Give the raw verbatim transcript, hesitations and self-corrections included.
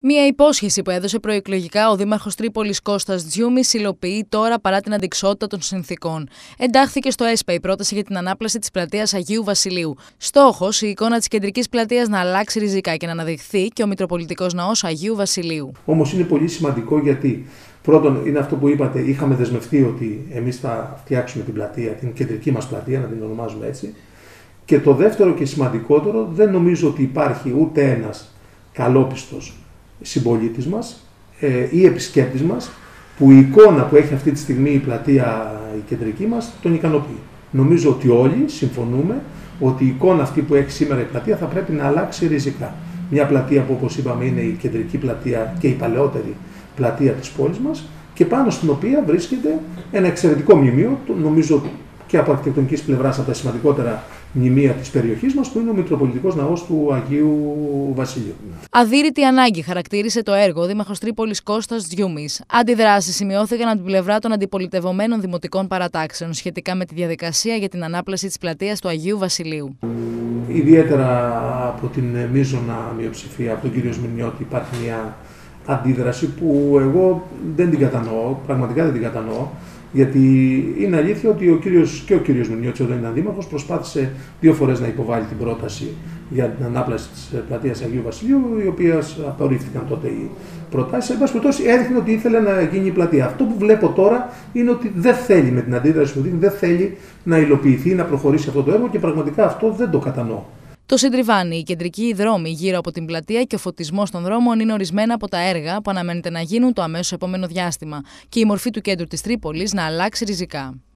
Μία υπόσχεση που έδωσε προεκλογικά ο Δήμαρχος Τρίπολης Κώστας Τζιούμης υλοποιεί τώρα παρά την αντιξότητα των συνθήκων. Εντάχθηκε στο ΕΣΠΑ η πρόταση για την ανάπλαση της πλατείας Αγίου Βασιλείου. Στόχος, η εικόνα της κεντρικής πλατείας να αλλάξει ριζικά και να αναδειχθεί και ο Μητροπολιτικός Ναός Αγίου Βασιλείου. Όμως είναι πολύ σημαντικό γιατί, πρώτον, είναι αυτό που είπατε, είχαμε δεσμευτεί ότι εμείς θα φτιάξουμε την πλατεία, την κεντρική μας πλατεία, να την ονομάζουμε έτσι. Και το δεύτερο και σημαντικότερο, δεν νομίζω ότι υπάρχει ούτε ένας καλόπιστος συμπολίτης μας ε, ή επισκέπτης μας που η εικόνα που έχει αυτή τη στιγμή η πλατεία η κεντρική μας τον ικανοποιεί. Νομίζω ότι όλοι συμφωνούμε ότι η εικόνα αυτή που έχει σήμερα η πλατεία θα πρέπει να αλλάξει ριζικά. Μια πλατεία που, όπως είπαμε, είναι η κεντρική πλατεία και η παλαιότερη πλατεία της πόλης μας και πάνω στην οποία βρίσκεται ένα εξαιρετικό μνημείο, νομίζω και από αρχιτεκτονικής πλευράς από τα σημαντικότερα μνημεία της περιοχής μας, που είναι ο Μητροπολιτικός Ναός του Αγίου Βασιλείου. Αδύρυτη ανάγκη χαρακτήρισε το έργο ο Δήμαρχος Τρίπολης Κώστας Τζιούμης. Αντιδράσεις σημειώθηκαν από την πλευρά των αντιπολιτευομένων δημοτικών παρατάξεων σχετικά με τη διαδικασία για την ανάπλαση της πλατείας του Αγίου Βασιλείου. Ιδιαίτερα από την μείζωνα μειοψηφία, από τον κύριο Σμυρνιώτη, υπάρχει μια αντίδραση που εγώ δεν την κατανοώ, πραγματικά δεν την κατανοώ. Γιατί είναι αλήθεια ότι ο κύριος, και ο κύριος Μυρνιώτης, όταν ήταν δήμαρχος, προσπάθησε δύο φορές να υποβάλει την πρόταση για την ανάπλαση της πλατείας Αγίου Βασιλείου, οι οποίες απορρίφθηκαν τότε οι προτάσεις. Εν πάση περιπτώσει, έδειχνε ότι ήθελε να γίνει η πλατεία. Αυτό που βλέπω τώρα είναι ότι δεν θέλει, με την αντίδραση που δίνει, δεν θέλει να υλοποιηθεί, να προχωρήσει αυτό το έργο και πραγματικά αυτό δεν το κατανοώ. Το συντριβάνι, οι κεντρικοί δρόμοι γύρω από την πλατεία και ο φωτισμός των δρόμων είναι ορισμένα από τα έργα που αναμένεται να γίνουν το αμέσως επόμενο διάστημα και η μορφή του κέντρου της Τρίπολης να αλλάξει ριζικά.